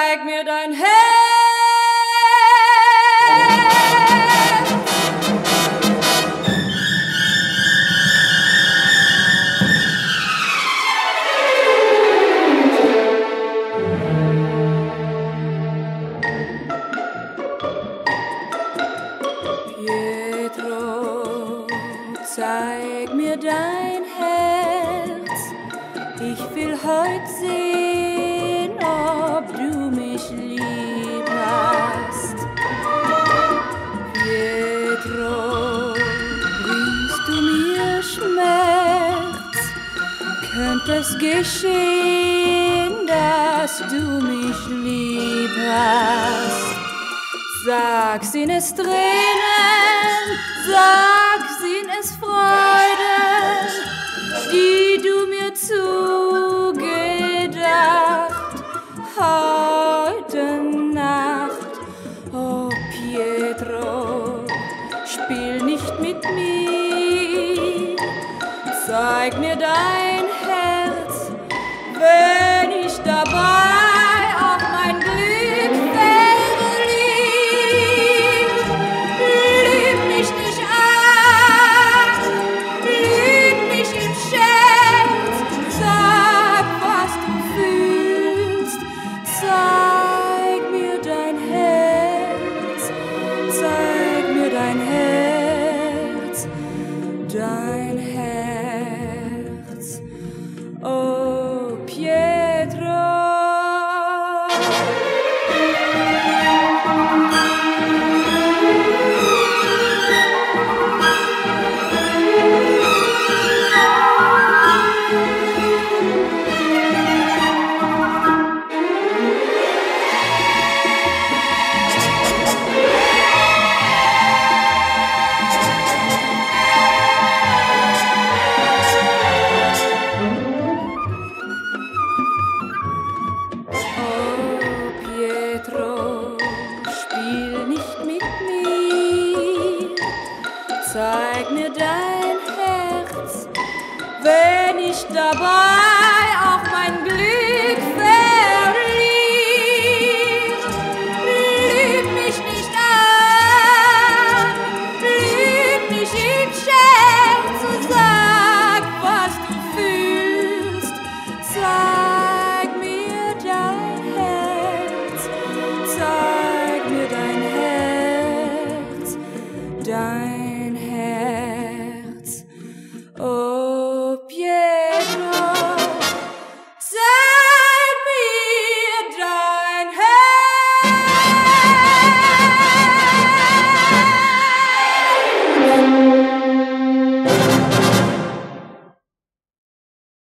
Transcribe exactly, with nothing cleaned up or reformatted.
zeig mir dein Herz. Pietro, zeig mir dein Herz. Ich will heut sehen, ob du mich lieb hast. Pietro, bringst du mir Schmerz? Könnte es geschehen, dass du mich lieb hast? Sag, sind es Tränen, sag, sind es Freuden, die du mir zugedacht heute Nacht. Oh Pietro, spiel nicht mit mir, zeig mir dein Herz, wenn ich dabei auf mein Glück verlieb. Lüg mich nicht an, lüg mich im Scherz, sag, was du fühlst, zeig mir dein Herz, zeig mir dein Herz, dein Herz, oh Pietro. Pietro, spiel nicht mit mir, zeig mir dein Herz, wenn ich dabei